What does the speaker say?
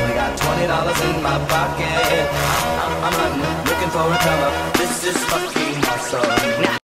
only got $20 in my pocket. I'm hunting, looking for a come up. This is fucking awesome.